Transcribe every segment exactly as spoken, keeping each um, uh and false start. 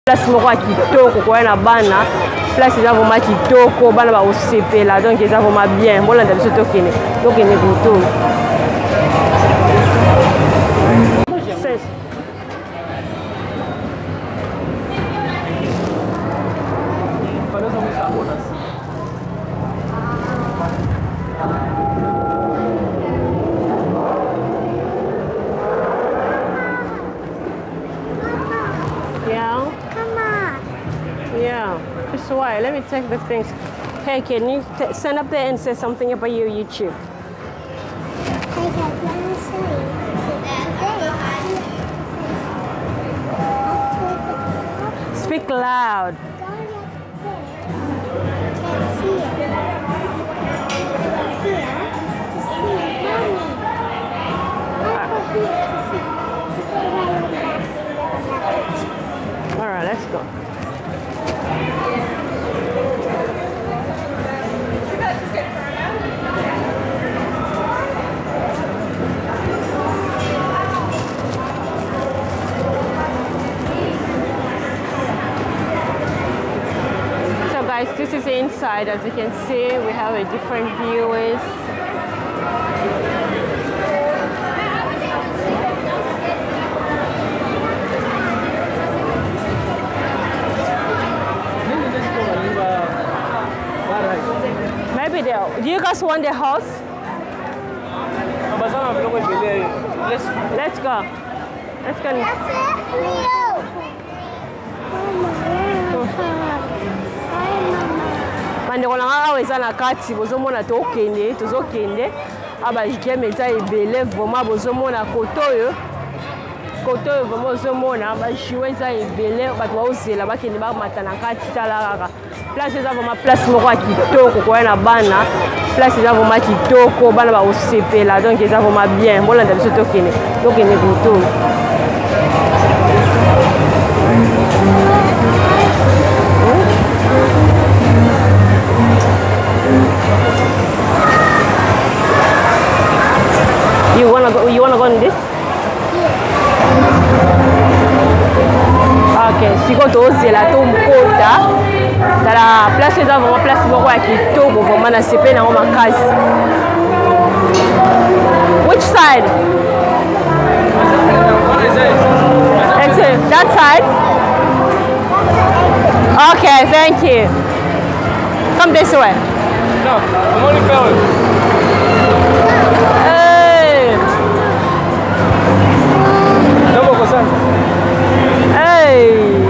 Place moko ya kitoko koya na bana. Place eza vraiment kitoko bana ba osepela donc eza vraiment bien. Bolanda biso tokene. Tokene buto. Why? Let me take the things. Hey, can you t stand up there and say something about your YouTube? Hey guys, let me show you. Today, speak loud. All right, let's go. This is inside. As you can see, we have a different views. Maybe they. Do you guys want the house? Let's let's go. Let's go. Bandeko nanga awa eza na kati bozomona tokende tozokende aba jeme eza ebele vraiment bozomona koto oyo koto oyo vraiment bozomona ba jouer eza ebele bato baozela bakende bamata na kati tala kaka place eza vraiment place moko ya kitoko koya na bana place eza vraiment kitoko bana baosepela donc eza vraiment bien bolanda biso tokende tokende koto You wanna go? You wanna go in this? Okay. Si quand on se la tombe kota, dans la place où on va place moko ya kitoko vraiment na sepe na ma case. Which side? That's it. That side. Okay. Thank you. Come this way. No, I'm only going. Hey!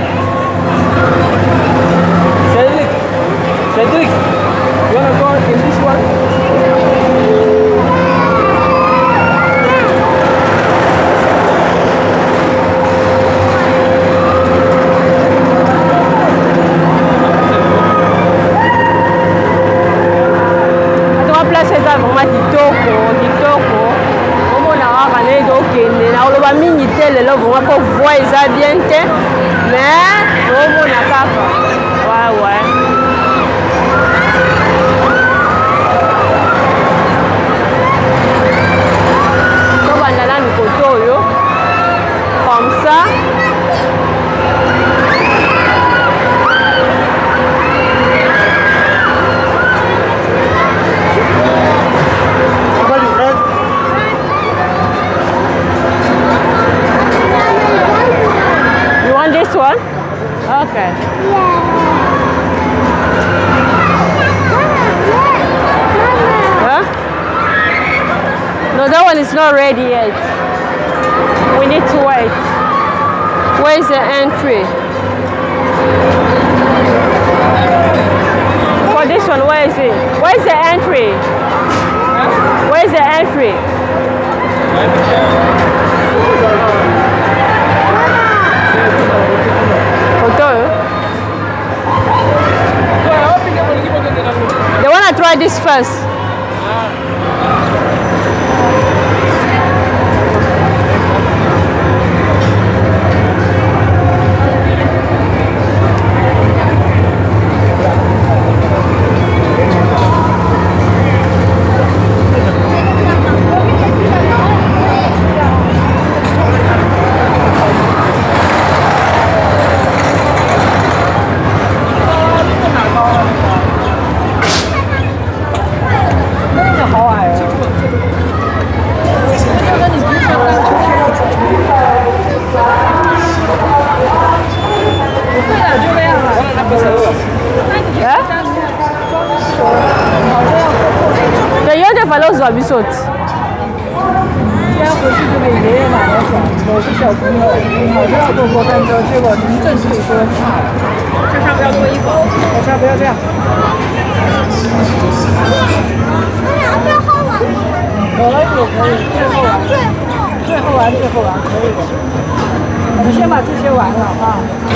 Cedric! Cedric! You wanna go in this one? Atoka place eza vraiment kitoko, kitoko. Oloba mingi te lelo vraiment pour voir eza bien te mais omona kaka ouais ouais to banda na mikoto oyo comme ça this one? Okay. Yeah. Huh? No, that one is not ready yet. We need to wait. Where is the entry? For this one, where is it? Where is the entry? Where is the entry? They want to try this first. 好像要坐过山车，结果离正退车差了。 这上不要脱衣服。 大家不要这样。 最后玩， 可以可以，最后玩，最后玩最后玩可以的。我们先把这些玩了啊。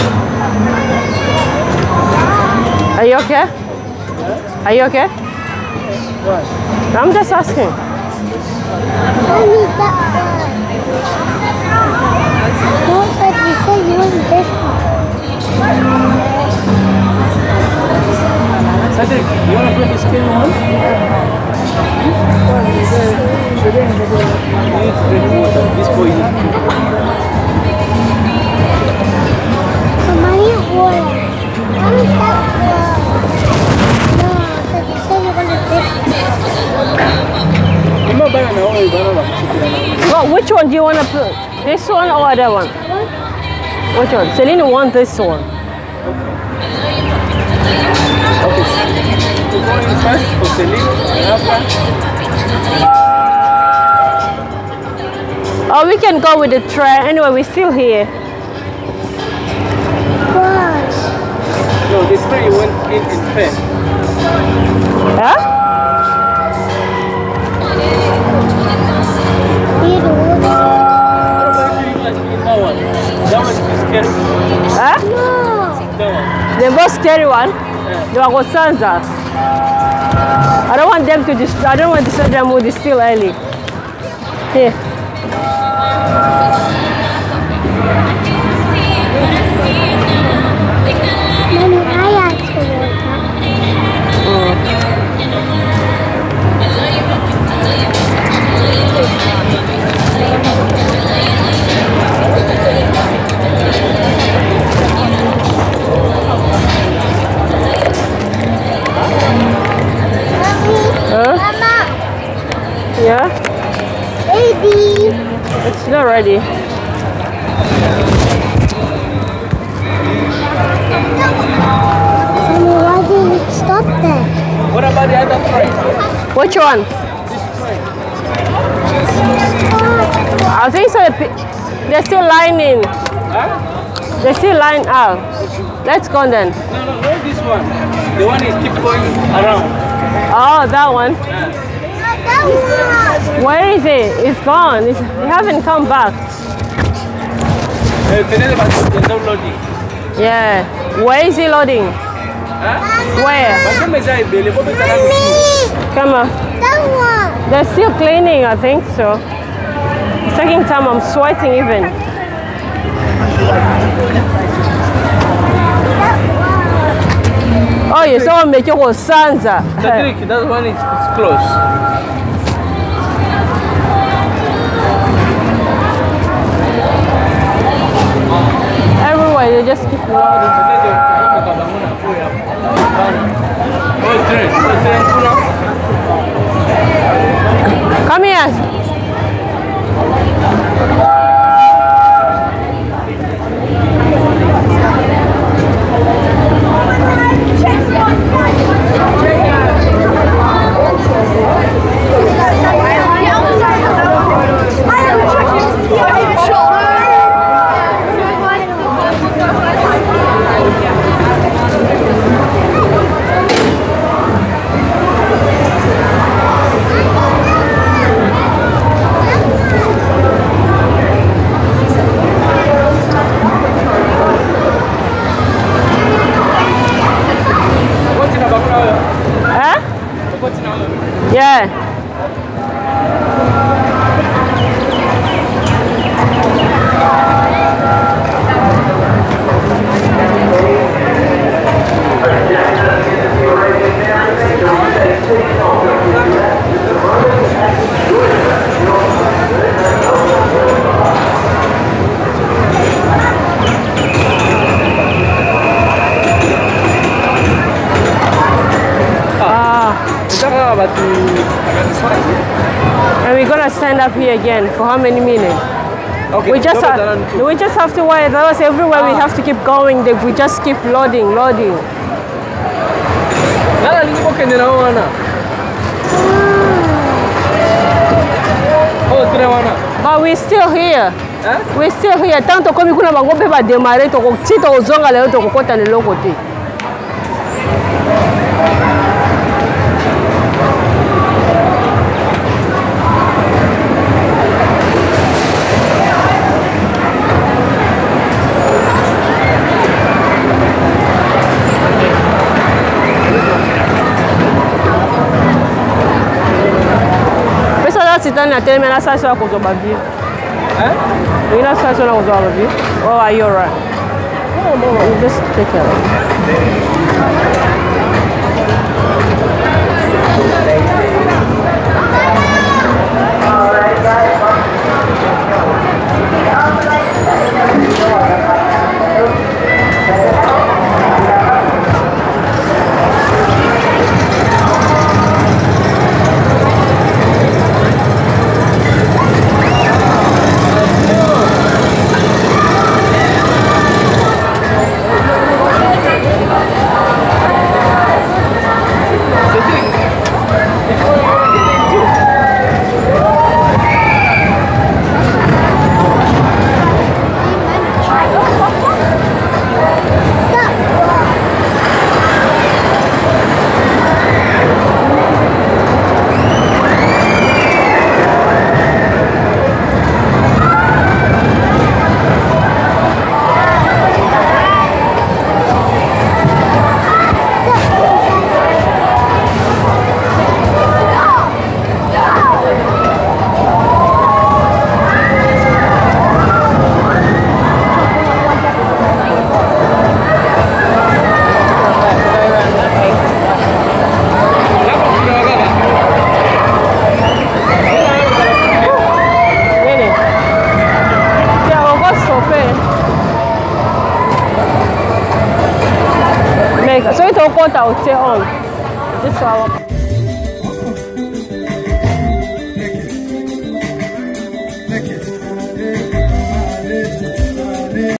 Are you okay? Are you okay? What? I'm just asking. I need that one. No, but you said you want this one. Cedric, you want to put the skin on? You need to drink water. This boy is Mama, you want it. I want that one. No, but you said you wanted this one. I'm not buying now. I'm buying Well, which one do you want to put? This one or other one? Which one? Celine wants this one. Okay. We're going first for Celine and after. Oh, we can go with the tray. Anyway, we're still here. Why? No, this tray you went in in first. Huh? You do. What about if you guys eat that one? That one is scary. Huh? No. That one. The most scary one? Yeah. The Wagosanza. I don't want them to destroy. I don't want to destroy them with still early. Here. Mommy, I asked for water. Huh? Mama, Yeah? baby. It's not ready. Mommy, why did you stop then? What about the other tray? Which one? I think so. They're still lining. Huh? They're still lined out. Let's go then. No, no, not this one. The one is keep going around. Oh, that one. Yeah. That Where is it? It's gone. It's, it haven't come back. Eh, tenete bastante downloading. Yeah. Where is it loading? Huh? Where? Basta me sai bele, poi metà la one. Come on. That one. They're still cleaning, I think so. It's taking time. I'm sweating even. Oh, you saw me make your Sansa. Cedric, that one is is close. Everywhere, they just keep loading. Come here. Huh? Yeah. And we're gonna stand up here again for how many minutes? Okay, We just double have, down. we just have to wait. Otherwise, everywhere we have to keep going. They- We just keep loading, loading. Nala nilipo kende na wana. Oh, tuna wana. But we're still here. We stay here. Tant tokomi kuna bango pe ba démarrer to ko ti to zonga leo to ko kota le loko te. Sitani na teleme na sasa ya kuzoba vi. Eh? Ina sasa na kuzoba vi. Oh, are you alright? Oh, no, you just take care of it. Alright, guys. So ito ko ta o on. Just so